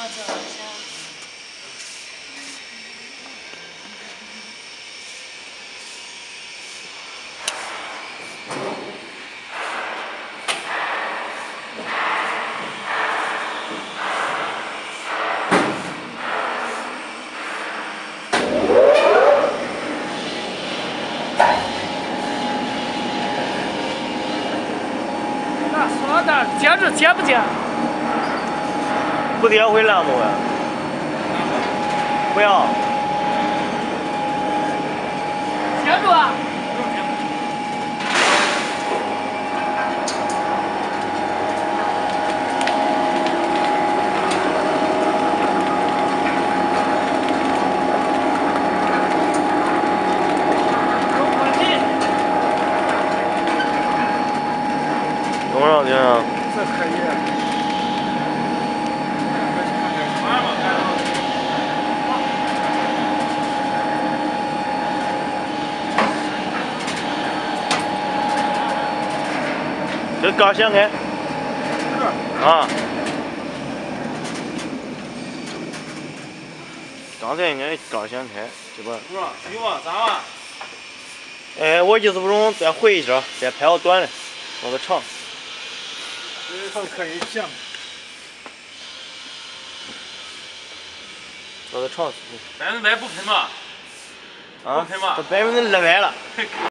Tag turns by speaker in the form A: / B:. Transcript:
A: 子好像。那说的接着接不接？
B: 不接会烂不会？不要。
A: 接住啊！
B: 多少钱啊？
C: 这可以。
B: 这刚掀开。啊。刚才应该刚掀开，对吧？
C: 有吗？咋了？
B: 哎，我意思不中，再回一下，再拍个短的，弄个长。
C: 这可以行。
B: 弄个长。
C: 100%不喷吧？
B: 啊？
C: 不喷吧？
B: 这200%了。